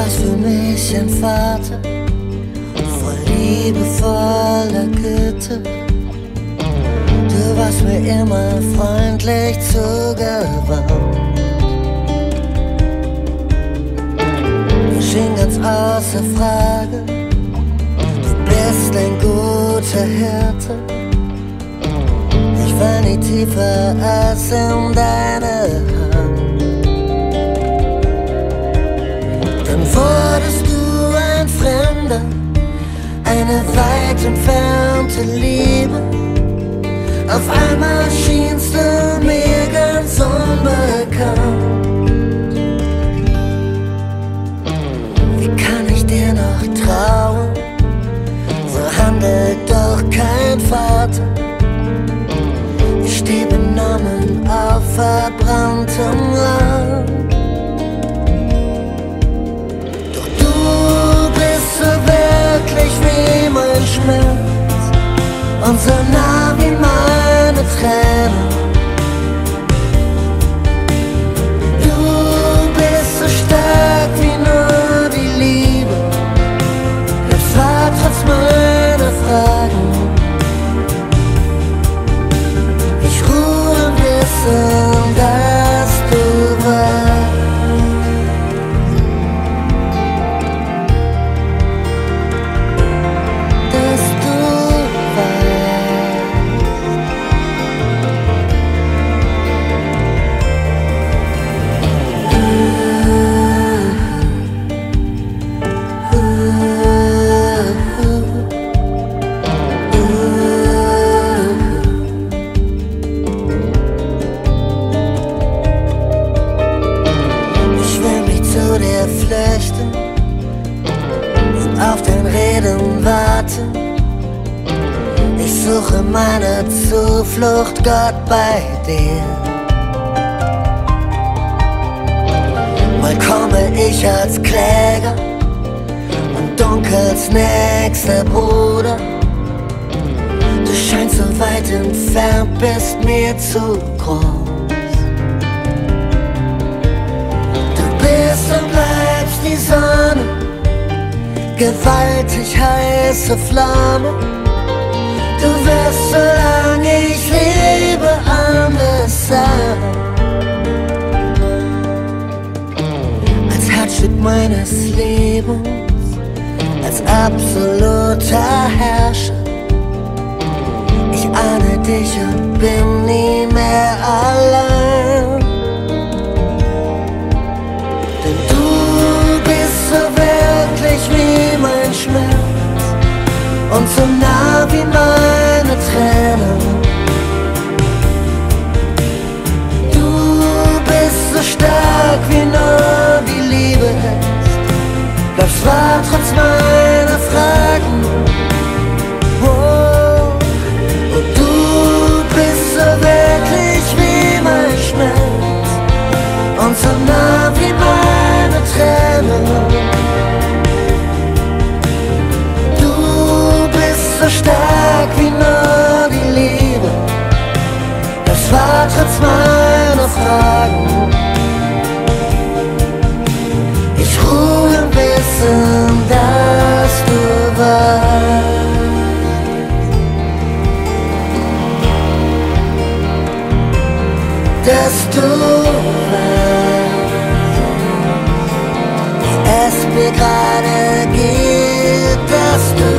warst für mich ein Vater, voll liebevoller Güte. Du warst mir immer freundlich zugewandt. Das schien ganz außer Frage, du bist ein guter Hirte. Ich war nie tiefer als in deine Hand. Dann wurdest du ein Fremder, eine weit entfernte Liebe. Auf einmal schienst du mir ganz unbekannt. Wie kann ich dir noch trauen? So handelt doch kein Vater. Ich steh benommen auf verbranntem Land. Doch du bist so wirklich wie mein Schmerz und so nah wie meine Tränen. Du bist so stark wie nur die Liebe. Das war trotz meiner Fragen. Ich ruhe im Wissen, dass du warst. Dass du flüchten und auf dein Reden warten. Ich suche meine Zuflucht, Gott, bei dir. Mal komme ich als Kläger und Dunkels nächster Bruder. Du scheinst so weit entfernt, bist mir zu groß. Und bleibst die Sonne, gewaltig heiße Flamme. Du wirst, solange ich lebe, anders sein. Als Herzstück meines Lebens, als absoluter Herrscher. Ich ahne dich und bin nie mehr allein. So wirklich wie mein Schmerz und so nah wie meine Tränen. Du bist so stark wie nur die Liebe ist. Bleibst wahr trotz meiner Fragen. Oh, und du bist so wirklich wie mein Schmerz und so nah wie meine Tränen. So stark wie nur die Liebe, das war trotz meiner Fragen. Ich ruhe im Wissen, dass du warst. Dass du warst, wie es mir gerade geht, dass du